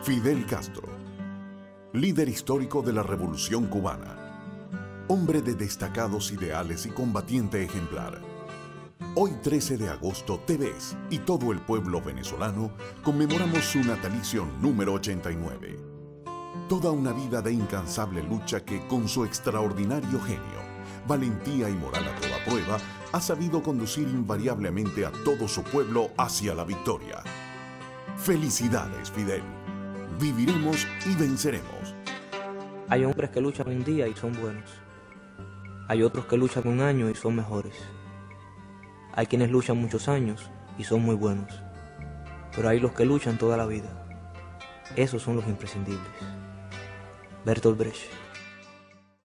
Fidel Castro, líder histórico de la Revolución Cubana, hombre de destacados ideales y combatiente ejemplar. Hoy 13 de agosto, TVS y todo el pueblo venezolano conmemoramos su natalicio número 89. Toda una vida de incansable lucha que, con su extraordinario genio, valentía y moral a toda prueba, ha sabido conducir invariablemente a todo su pueblo hacia la victoria. Felicidades, Fidel. Viviremos y venceremos. Hay hombres que luchan un día y son buenos. Hay otros que luchan un año y son mejores. Hay quienes luchan muchos años y son muy buenos. Pero hay los que luchan toda la vida. Esos son los imprescindibles. Bertolt Brecht.